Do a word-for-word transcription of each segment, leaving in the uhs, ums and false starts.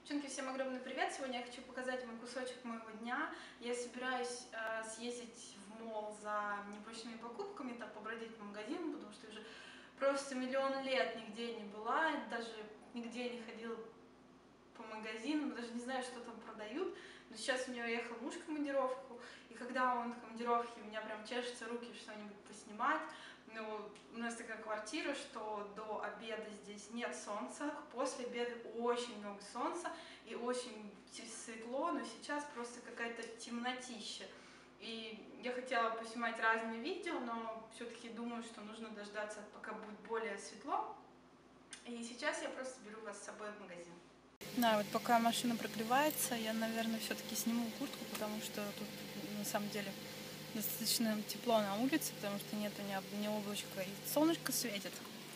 Девчонки, всем огромный привет! Сегодня я хочу показать вам кусочек моего дня. Я собираюсь э, съездить в молл за небольшими покупками, там побродить по магазинам, потому что уже просто миллион лет нигде не была, даже нигде не ходила по магазинам, даже не знаю, что там продают. Но сейчас у меня уехал муж в командировку, и когда он в командировке, у меня прям чешутся руки что-нибудь поснимать. Ну, у нас такая квартира, что до обеда здесь нет солнца, после обеда очень много солнца и очень светло, но сейчас просто какая-то темнотища. И я хотела поснимать разные видео, но все-таки думаю, что нужно дождаться, пока будет более светло. И сейчас я просто беру вас с собой в магазин. Да, вот пока машина прогревается, я, наверное, все-таки сниму куртку, потому что тут на самом деле достаточно тепло на улице, потому что нету ни, ни облачка, и солнышко светит.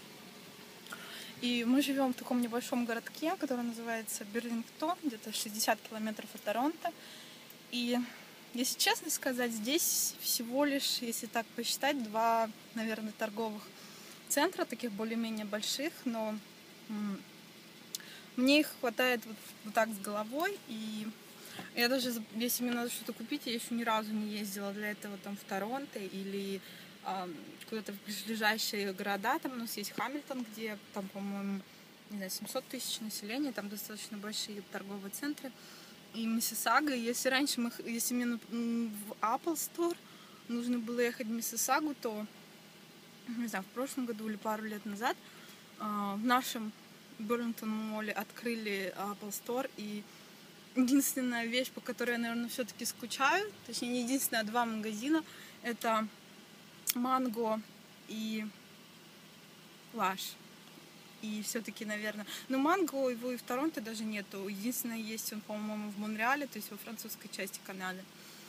И мы живем в таком небольшом городке, который называется Берлингтон, где-то шестьдесят километров от Торонто. И, если честно сказать, здесь всего лишь, если так посчитать, два, наверное, торговых центра, таких более-менее больших, но мне их хватает вот, вот так с головой. И я даже, если мне надо что-то купить, я еще ни разу не ездила для этого там в Торонто или э, куда-то в ближайшие города. Там у нас есть Хамильтон, где там, по-моему, не знаю, семьсот тысяч населения, там достаточно большие торговые центры. И Миссисага. Если раньше, мы, если мне в Apple Store нужно было ехать в Миссисагу, то, не знаю, в прошлом году или пару лет назад э, в нашем Берлингтон-молле открыли Apple Store, и единственная вещь, по которой я, наверное, все-таки скучаю, точнее, не единственная, а два магазина, это Mango и Lush. И все-таки, наверное... Но Mango его и в Торонто даже нету. Единственное, есть он, по-моему, в Монреале, то есть во французской части Канады.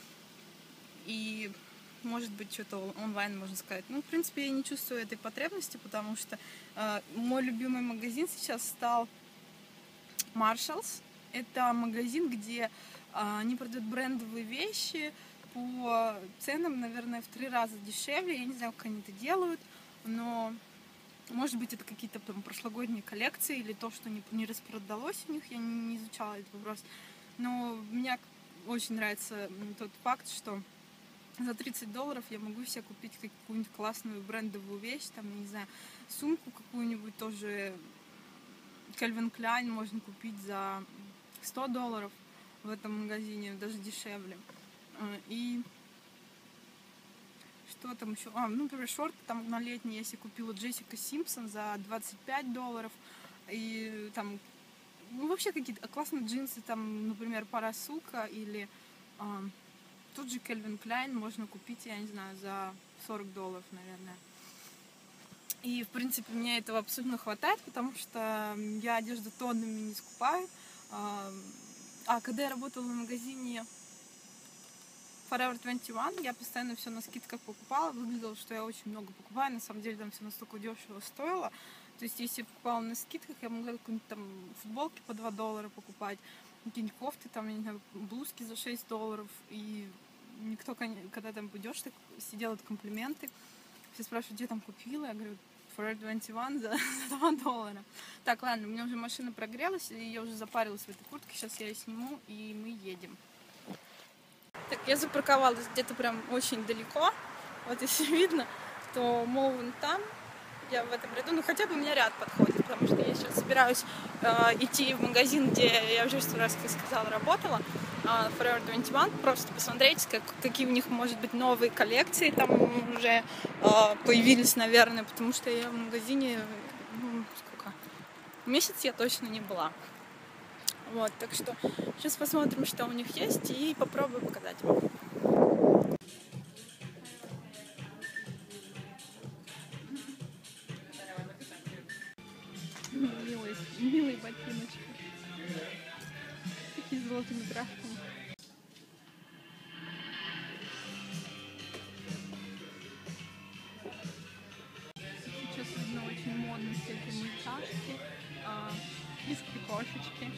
И, может быть, что-то онлайн можно сказать. Ну, в принципе, я не чувствую этой потребности, потому что э, мой любимый магазин сейчас стал Marshalls. Это магазин, где а, они продают брендовые вещи по ценам, наверное, в три раза дешевле. Я не знаю, как они это делают, но, может быть, это какие-то там прошлогодние коллекции или то, что не, не распродалось у них. Я не, не изучала этот вопрос. Но мне очень нравится тот факт, что за тридцать долларов я могу себе купить какую-нибудь классную брендовую вещь, там, я не знаю, сумку какую-нибудь тоже. Calvin Klein можно купить за сто долларов в этом магазине, даже дешевле. И что там еще? А, ну, например, шорты там на летние я себе купила Джессика Симпсон за двадцать пять долларов. И там, ну, вообще какие-то классные джинсы, там, например, Парасука или а, тут же Calvin Klein можно купить, я не знаю, за сорок долларов, наверное. И, в принципе, мне этого абсолютно хватает, потому что я одежду тоннами не скупаю. А когда я работала в магазине Forever двадцать один, я постоянно все на скидках покупала. Выглядело, что я очень много покупаю. На самом деле там все настолько дешево стоило. То есть, если я покупала на скидках, я могла какие-нибудь там футболки по два доллара покупать, какие-нибудь кофты, там, я не знаю, блузки за шесть долларов. И никто, когда там идешь, так все делают комплименты. Все спрашивают, где там купила. Я говорю, Forever двадцать один за, за два доллара. Так, ладно, у меня уже машина прогрелась, и я уже запарилась в этой куртке. Сейчас я ее сниму, и мы едем. Так, я запарковалась где-то прям очень далеко. Вот если видно, то молл вон там. Я в этом ряду, ну хотя бы у меня ряд подходит, потому что я сейчас собираюсь э, идти в магазин, где я уже сто раз, как сказала, работала, э, Forever двадцать один, просто посмотреть, как, какие у них, может быть, новые коллекции там уже э, появились, наверное, потому что я в магазине, ну, сколько, месяц я точно не была. Вот, так что сейчас посмотрим, что у них есть, и попробую показать вам. Милые, милые ботиночки. Такие с золотыми графиками. Сейчас видно очень модные всякие мультяшки, киски, кошечки.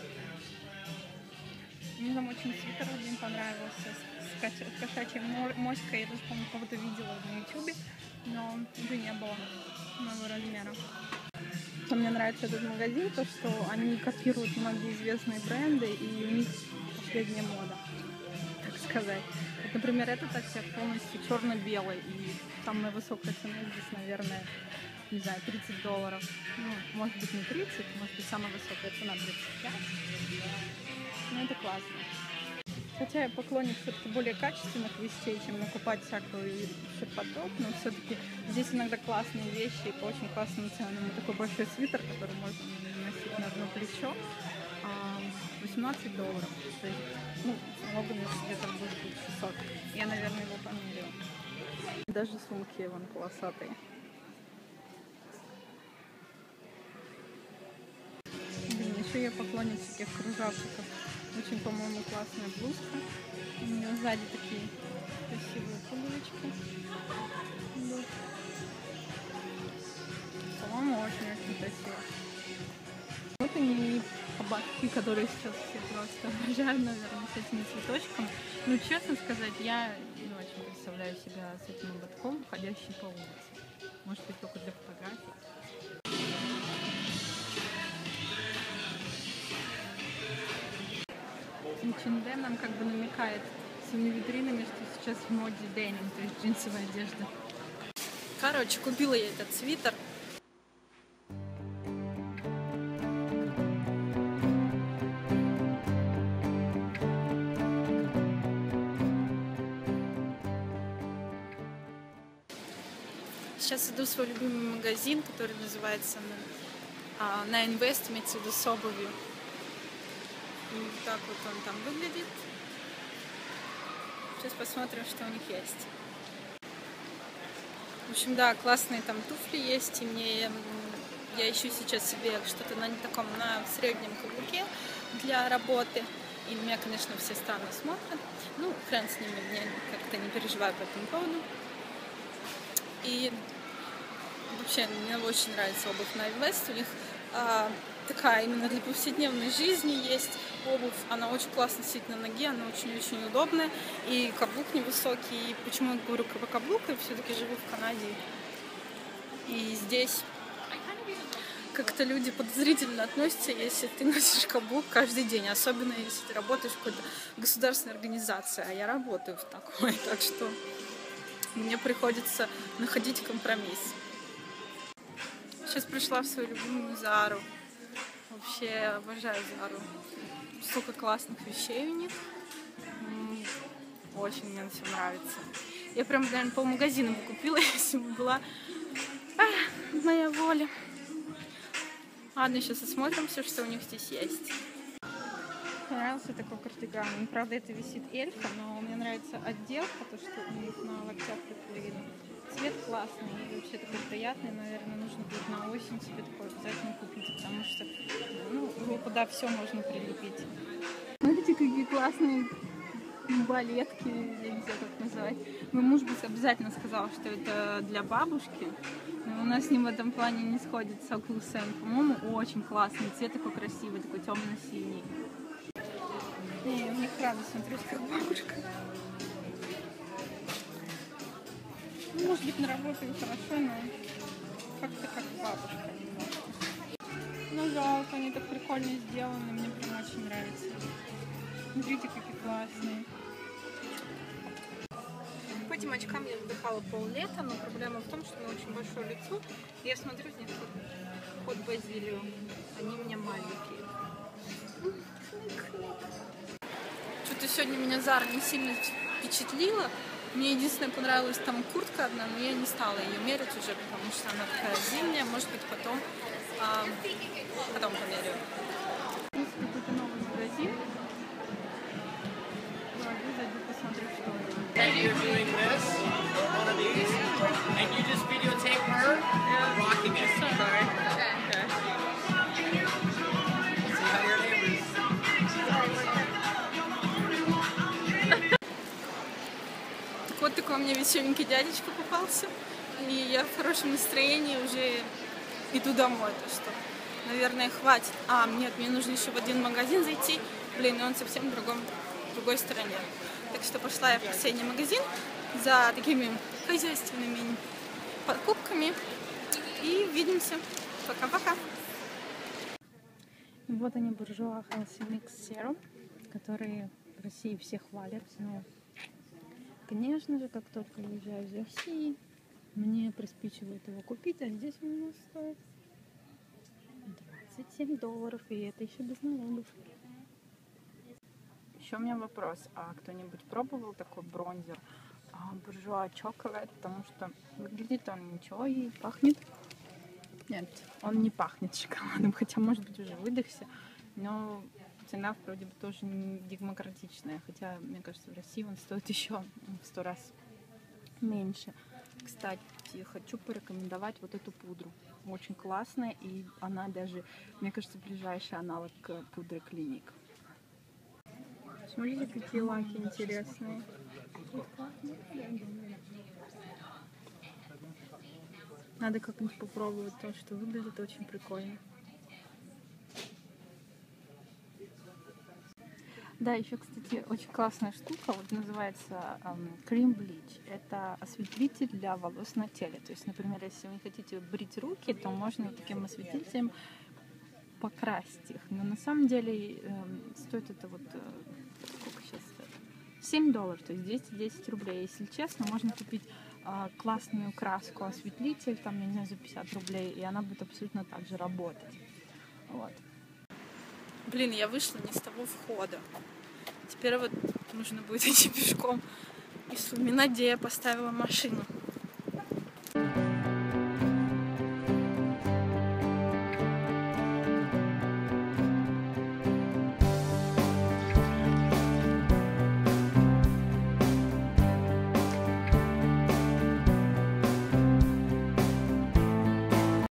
Мне там очень свитер один понравился с кошачьей моськой. Я даже, по-моему, кого-то видела на ютубе, но уже не было моего размера. что мне нравится этот магазин, то что они копируют многие известные бренды, и у них последняя мода, так сказать. Вот, например, этот отсек полностью черно-белый, и самая высокая цена здесь, наверное, не знаю, тридцать долларов. Ну, может быть, не тридцать, может быть, самая высокая цена тридцать пять. Но это классно. Хотя я поклонник все-таки более качественных вещей, чем накупать всякую ширпотреб, но все-таки здесь иногда классные вещи по очень классным ценам. Вот такой большой свитер, который можно носить на одно плечо, восемнадцать долларов. То есть, ну, с налогами где-то будет шестьсот. Я, наверное, его померила. Даже сумки вон полосатые. Блин, еще я поклонник всяких кружавчиков. Очень, по-моему, классная блузка. У нее сзади такие красивые пуговички. По-моему, очень-очень красиво. Вот они кабачки, которые сейчас все просто обожают, наверное, с этими цветочками. Ну, честно сказать, я не очень представляю себя с этим ободком, ходящий по улице. Может быть, только для фотографий. эйч энд эм нам как бы намекает своими витринами, что сейчас в моде деним, то есть джинсовая одежда. Короче, купила я этот свитер. Сейчас иду в свой любимый магазин, который называется на Invest, имеется в виду с обувью. И вот так вот он там выглядит. Сейчас посмотрим, что у них есть. В общем, да, классные там туфли есть. И мне я ищу сейчас себе что-то на таком, на среднем каблуке для работы. И меня, конечно, все странно смотрят. Ну, хрен с ними, я как-то не переживаю по этому поводу. И вообще мне очень нравится обувь на Invest. У них а, такая именно для повседневной жизни есть обувь. Она очень классно сидит на ноге, она очень-очень удобная. И каблук невысокий. И почему я говорю про каблук? Я все-таки живу в Канаде. И здесь как-то люди подозрительно относятся, если ты носишь каблук каждый день. Особенно если ты работаешь в какой-то государственной организации. А я работаю в такой. Так что мне приходится находить компромисс. Сейчас пришла в свою любимую Зару. Вообще обожаю Зару. Столько классных вещей у них. Очень мне все нравится. Я прям, наверное, полмагазина бы купила, если бы была а, моя воля. Ладно, сейчас осмотримся, что у них здесь есть. Понравился такой кардиган. Правда, это висит эльфа, но мне нравится отделка, то, что у них на локтях приклеено. Цвет классный, и вообще такой приятный, наверное, нужно будет на осень себе такой обязательно купить, потому что, ну, его куда все можно прилепить. Смотрите, какие классные балетки, я не знаю, как назвать. Мой муж бы обязательно сказал, что это для бабушки, но у нас с ним в этом плане не сходится вкусом. По-моему, очень классный, цвет такой красивый, такой темно-синий. Не, у них правда смотрюсь как бабушка. Ну, может быть, на работе хорошо, но как-то как бабушка немножко. Ну, жалко, они так прикольно сделаны, мне прям очень нравится. Смотрите, какие классные. По этим очкам я вдыхала пол-лета, но проблема в том, что у меня очень большое лицо. Я смотрю, с них ход базилио. Они у меня маленькие. Что-то сегодня меня Зара не сильно впечатлила. Мне единственное понравилась там куртка одна, но я не стала ее мерить уже, потому что она такая зимняя. Может быть, потом, а, потом померяю. Здесь какой-то новый магазин. Пойду, зайду, посмотрю, что это. Вот такой у меня веселенький дядечка попался. И я в хорошем настроении уже иду домой. То что, наверное, хватит. А, нет, мне нужно еще в один магазин зайти. Блин, и он совсем в другом, в другой стороне. Так что пошла я в последний магазин за такими хозяйственными покупками. И увидимся. Пока-пока. Вот они, буржуа Healthy Mix Serum, которые в России все хвалят. Но, конечно же, как только я уезжаю из России, мне приспичивает его купить, а здесь у меня стоит двадцать семь долларов, и это еще без налогов. Еще у меня вопрос, а кто-нибудь пробовал такой бронзер буржуа Chocolate, потому что выглядит он ничего и пахнет. Нет, он не пахнет шоколадом, хотя, может быть, уже выдохся, но цена вроде бы тоже не демократичная, хотя, мне кажется, в России он стоит еще в сто раз меньше. Кстати, хочу порекомендовать вот эту пудру. Очень классная, и она даже, мне кажется, ближайший аналог пудры Клиник. Смотрите, какие лаки интересные. Надо как-нибудь попробовать, потому что выглядит очень прикольно. Да, еще, кстати, очень классная штука, вот называется эм, Cream Bleach. Это осветлитель для волос на теле. То есть, например, если вы не хотите брить руки, то можно таким осветлителем покрасить их. Но на самом деле эм, стоит это вот, э, сколько сейчас стоит? семь долларов, то есть двести десять рублей. Если честно, можно купить э, классную краску осветлитель, там, я не знаю, за пятьдесят рублей, и она будет абсолютно так же работать. Вот. Блин, я вышла не с того входа. Теперь вот нужно будет идти пешком и вспоминать, где я поставила машину.